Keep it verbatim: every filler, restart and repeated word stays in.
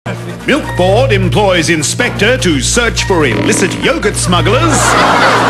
Milk Board employs inspector to search for illicit yogurt smugglers.